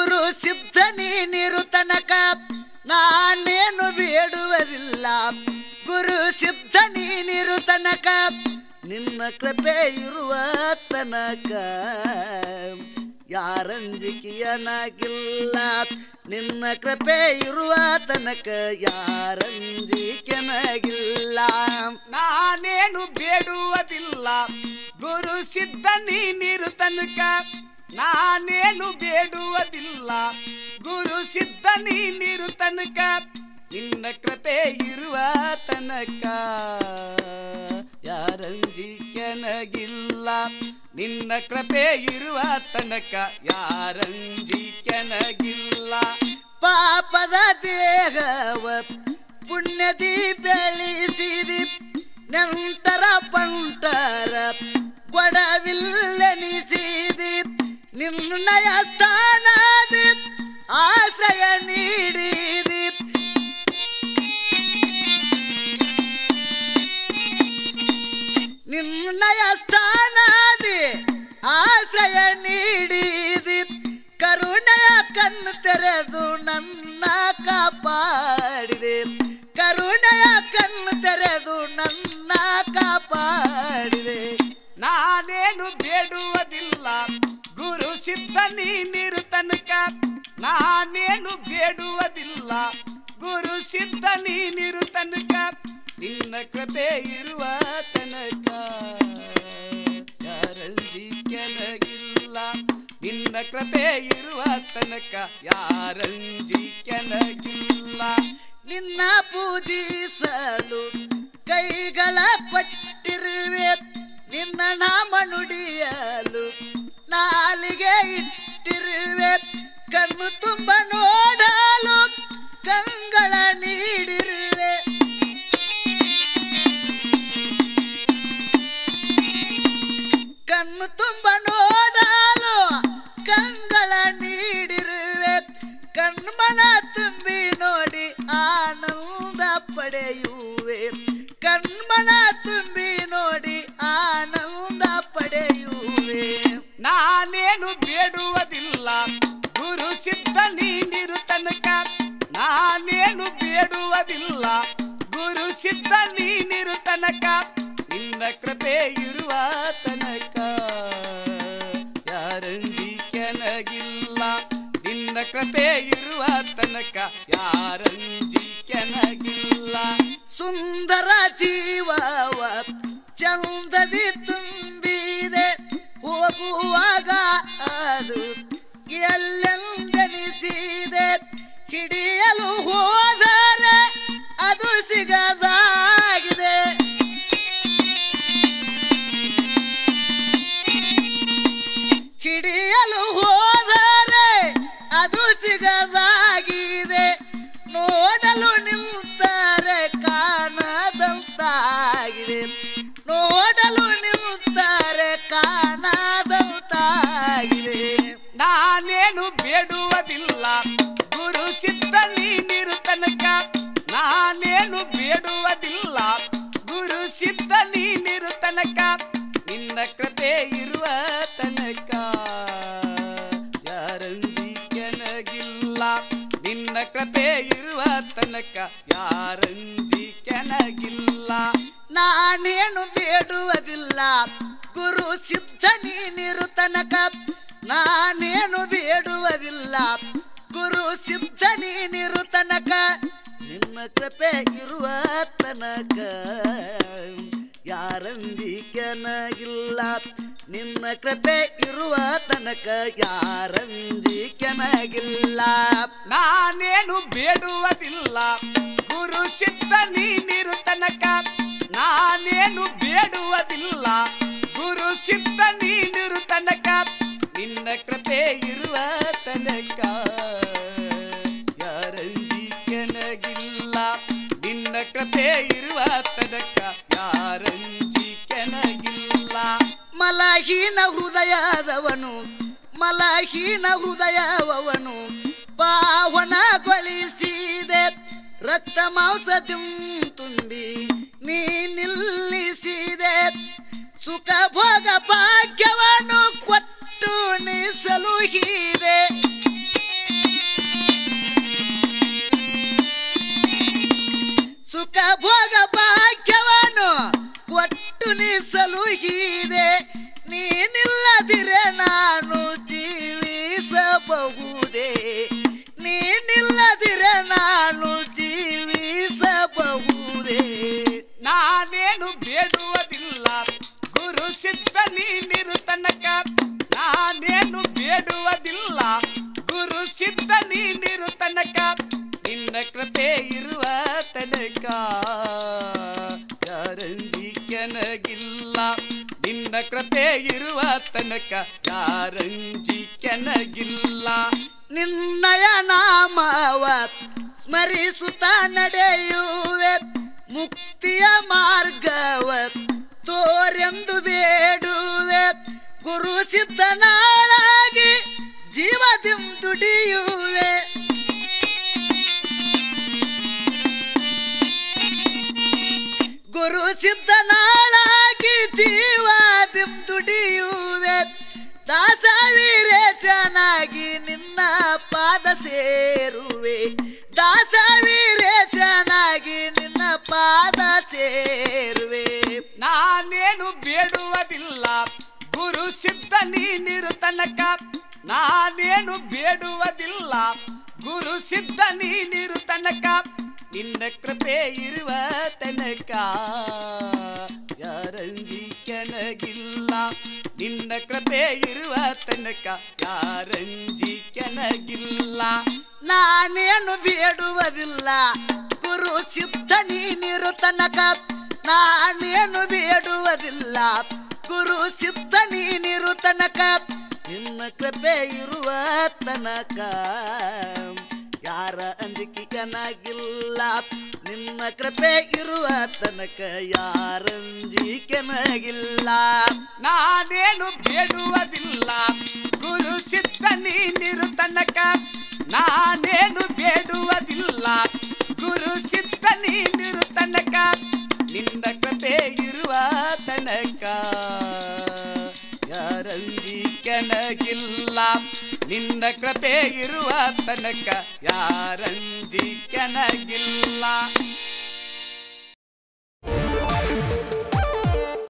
ಗುರು ಸಿದ್ಧ ನೀನಿರು ತನಕ ನಾನೇನು ಬೇಡುವುದಿಲ್ಲ ಗುರು ಸಿದ್ಧ ನೀನಿರು ತನಕ ನಿನ್ನ ಕೃಪೆ ಇರುವ ತನಕ ಯಾರಂಜಿಕೆಯನಾಗಿಲ್ಲ ನಿನ್ನ ಕೃಪೆ ಇರುವ ತನಕ ಯಾರಂಜಿಕೆಯನಾಗಿಲ್ಲ ನಾನೇನು ಬೇಡುವುದಿಲ್ಲ ಗುರು ಸಿದ್ಧ ನೀನಿರು ತನಕ ನಾನೇನು ಬೇಡುವುದಿಲ್ಲ ಗುರು ಸಿದ್ಧ ನೀನಿರು ತನಕ ನಿನ್ನ ಕೃಪೆ ಇರುವ ತನಕ ಯಾರಂಜಿಕೆನಗಿಲ್ಲ ನಿನ್ನ ಕೃಪೆ ಇರುವ ತನಕ ಯಾರಂಜಿಕೆನಗಿಲ್ಲ ಪಾಪದ ದೇಹವ ಪುಣ್ಯದಿ ಬೆಳೆಸಿದಿ ನಂತರ ಪಂಟರ ಗೊಡವಿಲ್ಲನಿಸಿದಿ ನಿರ್ಣಯ ಸ್ಥಾನದ ಆಶ್ರಯ ನೀಡಿದಿ ನಿರ್ಣಯ ಸ್ಥಾನದ ಆಶ್ರಯ ನೀಡಿದಿ ಕರುಣೆಯ ಕಣ್ಣು ತೆರೆದು ನನ್ನ ಕಾಪಾಡಿದೆ ಕರುಣೆಯ ಕಣ್ಣು ತೆರೆದು ನನ್ನ ಕಾಪಾಡಿದೆ ನಾನೇನು ಬೇಡುವುದಿಲ್ಲ ಗುರು ಸಿದ್ಧ ನೀನಿರು ತನಕ ನಾನೇನು ಬೇಡುವುದಿಲ್ಲ ಗುರು ಸಿದ್ಧ ನೀನಿರು ತನಕ ನಿನ್ನ ಕೃಪೆ ಇರುವ ತನಕ ಯಾರಂಜಿಕೆನಗಿಲ್ಲ ನಿನ್ನ ಕೃಪೆ ಇರುವ ತನಕ ಯಾರಂಜಿಕೆನಗಿಲ್ಲ ನಿನ್ನ ಪೂಜಿಸಲು ಕೈಗಳ ಪಟ್ಟಿರುವೆ ನಿನ್ನ ನಾಮ ನುಡಿಯಲು ನಾಲಿಗೆ ಇಟ್ಟಿರುವೆ ಕಣ್ಣು ತುಂಬ ನೋಡಲು ಕಂಗಳ ನೀಡಿರುವೆ ಕಣ್ಣು ತುಂಬ ನೋಡಲು ಕಂಗಳ ನೀಡಿರುವೆ ಕಣ್ಮನ ತುಂಬಿ ನೋಡಿ ಆನಂದ ಪಡೆಯುವೆ ಕಣ್ಮನ ತುಂಬಿ ನೋಡಿ ಆನಂದ ಪಡೆಯುವೆ ನಾನೇನು ಬೇಡುವುದಿಲ್ಲ ಗುರು ಸಿದ್ಧ ನೀನಿರು ತನಕ ನಾನೇನು ಬೇಡುವುದಿಲ್ಲ ಗುರು ಸಿದ್ಧ ನೀನಿರು ತನಕ ನಿನ್ನ ಕೃಪೆ ಇರುವ ತನಕ ಯಾರಂಜಿಕೆನಗಿಲ್ಲ ನಿನ್ನ ಕೃಪೆ ಇರುವ ತನಕ ಯಾರಂಜಿಕೆನಗಿಲ್ಲ ಸುಂದರ ಜೀವವ ಚಂದದಿ ತುಂಬಿದೆ ಹೋಗುವಾಗ ಅದು ಎಲ್ಲೆಂದೆನಿಸಿದೆ ಹಿಡಿಯಲು ಹೋದರೆ ಅದು ಸಿಗದಾಗಿದೆ ಹಿಡಿಯಲು ಹೋದರೆ ಅದು ಸಿಗದಾಗಿದೆ ನೋಡಲು ನಿಂತರೆ ಕಾಣದಂತಾಗಿದೆ ನೋಡಲು ನಿಂತರೆ ಕಾಣದಂತಾಗಿದೆ ನಾನೇನು ಬೇಡುವುದಿಲ್ಲ ಗುರು ಸಿದ್ಧ ನೀನಿರು ತನಕ ನಾನೇನು ಬೇಡುವುದಿಲ್ಲ ಗುರು ಸಿದ್ಧ ನೀನಿರು ತನಕ ನಿನ್ನ ಕೃಪೆ ಇರುವ ತನಕ ಯಾರಂಜಿಕೆನಗಿಲ್ಲ ನಿನ್ನ ಕೃಪೆ ಇರುವ ತನಕ ಯಾರಂಜಿಕೆನಗಿಲ್ಲ ನಾನೇನು ಬೇಡುವುದಿಲ್ಲ ಗುರು ಸಿದ್ಧ ನೀನಿರು ತನಕ ನಾನೇನು ಬೇಡುವುದಿಲ್ಲ ಗುರು ಸಿದ್ಧ ನೀನಿರು ತನಕ ನಿನ್ನ ಕೃಪೆ ಇರುವ ತನಕ ಯಾರಂಜಿಕೆನಗಿಲ್ಲ ನಿನ್ನ ಕೃಪೆ ಇರುವ ತನಕ ಯಾರಂಜಿಕೆನಗಿಲ್ಲ ನಾನೇನು ಬೇಡುವುದಿಲ್ಲ ಗುರು ಸಿದ್ಧ ನೀನಿರು ತನಕ ನಾನೇನು ಬೇಡುವುದಿಲ್ಲ ಗುರು ಸಿದ್ಧ ನೀನಿರು ತನಕ ನಿನ್ನ ಕೃಪೆ ಇರುವ ತನಕ ಯಾರಂಜಿಕೆನಗಿಲ್ಲ ನಿನ್ನ ಕೃಪೆ ಇರುವ ತನಕ ಯಾರಂಜಿಕೆನಗಿಲ್ಲ ಮಲಹೀನ ಹೃದಯದವನು ಮಲಹೀನ ಹೃದಯವನು ಪಾವನಗೊಳಿಸಿದೆ ರಕ್ತ ಮಾಂಸದಿ ತುಂಬಿ ನೀ ನಿಲ್ಲಿಸಿದೆ ಸುಖ ಭೋಗ ಭಾಗ್ಯವನ್ನು ಕೊಟ್ಟು ನೀ ಸಲುಹಿದೆ ಕೃಪೆ ಇರುವ ತನಕ ಯಾರಂಜಿಕೆನಗಿಲ್ಲ ನಿನ್ನಯ ನಾಮವ ಸ್ಮರಿಸುತ್ತ ನಡೆಯುವೆ ಮುಕ್ತಿಯ ಮಾರ್ಗವ ತೋರೆಂದು ಬೇಡುವೆ ಗುರು ಸಿದ್ಧನಾಳಾಗಿ ಜೀವದಿಂ ದುಡಿಯುವೆ ಗುರು ಸಿದ್ಧನಾಳಾಗಿ ಜೀವದಿಂ ದುಡಿಯುವೆ ದಾಸ ವೀರೇಶನಾಗಿ ನಿನ್ನ ಪಾದ ಸೇರುವೆ ದಾಸ ವೀರೇಶನಾಗಿ ನಿನ್ನ ಪಾದ ಸೇರುವೆ ನಾನೇನು ಬೇಡುವುದಿಲ್ಲ ಗುರು ಸಿದ್ಧ ನೀನಿರು ತನಕ ನಾನೇನು ಬೇಡುವುದಿಲ್ಲ ಗುರು ಸಿದ್ಧ ನೀನಿರು ತನಕ ನಿನ್ನ ಕೃಪೆ ಇರುವ ತನಕ ಯಾರಂಜಿಕೆನಗಿಲ್ಲ ನಿನ್ನ ಕೃಪೆ ಇರುವ ತನಕ ಯಾರಂಜಿಕೆನಗಿಲ್ಲ ನಾನೇನು ಬೇಡುವುದಿಲ್ಲ ಗುರು ಸಿದ್ಧ ನೀನಿರು ತನಕ ನಾನೇನು ಬೇಡುವುದಿಲ್ಲ ಗುರು ಸಿದ್ಧ ನೀನಿರು ತನಕ ನಿನ್ನ ಕೃಪೆ ಇರುವ ತನಕ ಯಾರ ಅಂಜಿಕೆನಗಿಲ್ಲ ನಿನ್ನ ಕೃಪೆ ಇರುವ ತನಕ ಯಾರಂಜಿಕೆನಗಿಲ್ಲ ನಾನೇನು ಬೇಡುವುದಿಲ್ಲ ಗುರು ಸಿದ್ಧ ನೀನಿರು ತನಕ ನಾನೇನು ಬೇಡುವುದಿಲ್ಲ ಗುರು ಸಿದ್ಧ ನೀನಿರು ತನಕ ನಿನ್ನ ಕೃಪೆ ಇರುವ ತನಕ ಯಾರಂಜಿಕೆನಗಿಲ್ಲ ನಿನ್ನ ಕೃಪೆ ಇರುವ ತನಕ ಯಾರಂಜಿಕೆನಗಿಲ್ಲ